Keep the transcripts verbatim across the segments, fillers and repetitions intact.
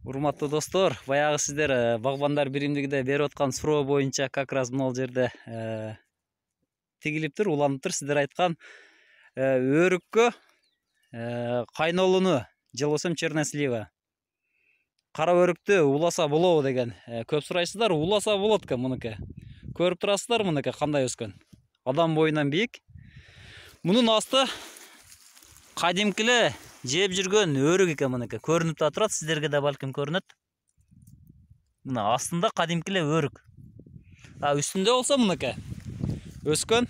Урматтуу достор, баягы сиздер багбандар биримдигинде берип аткан суроо боюнча как раз мына жерде тигилиптир, уланыптыр. Сиздер айткан өрүккө кайнолууну же болбосо черная слива кара өрүктү уласа болобу деген көп сурайсыздар. Уласа болот экен мунуку. Көрүп турасыздар мунуку кандай өскөн. Адам боюнан бийик. Мунун асты кадимки эле жеп жүргөн өрүк экен мынакей. Көрүнүп да турат, сиздерге да балким көрүнөт. Мына астында кадимки эле өрүк. А үстүндө болсо мынакей өскөн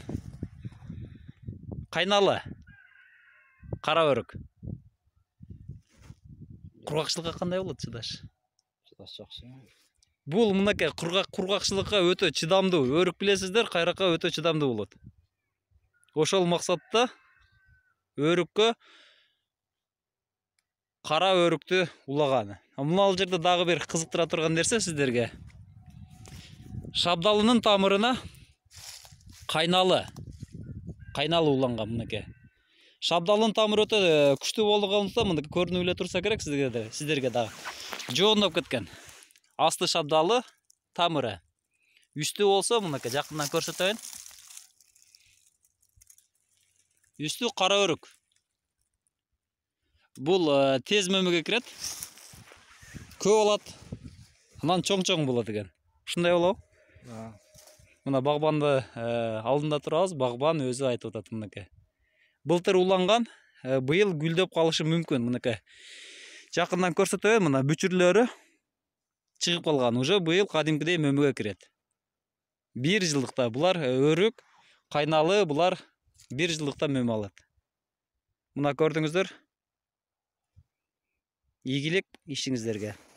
кайналы кара өрүк. Кургакчылыкка кандай болот чыдаш? Чыдаш жакшы. Бул мынакей кургакчылыкка өтө чыдамдуу өрүк, билесиздер, кайракка өтө чыдамдуу болот. Ошол максатта өрүккө кара өрүктү улаган. Мына ал жерде дагы бир кызыктыра турган нерсе сиздерге. Шабдалынын тамырына кайналы кайналы уланган мынакей. Шабдалынын тамыры өтө күчтүү болгондуктан мынакей көрүнүп эле турса керек сиздерге, сиздерге дагы. Жоондоп кеткен. Асты шабдалы, тамыры. Үстү болсо мынакей жакындан көрсөтөйүн. Үстү кара өрүк. Бул тез мөмөгө кирет. Көп алат. Анан чоң-чоң болот экен. Ушундай болобу? Мына багбанды алдында турабыз, багбан өзү айтып атат мынакей. Былтыр уланган, быйыл гүлдөп калышы мүмкүн мынакей. Жакындан көрсөтөйүн, мына бүчүрлөрү чыгып калган. Уже быйыл кадимкидей мөмөгө кирет. Бир жылдыкта булар өрүк, кайналы, булар бир жылдыкта мөмө алат. Мына көрдүңүздөр. Ийгилик ишиңиздерге.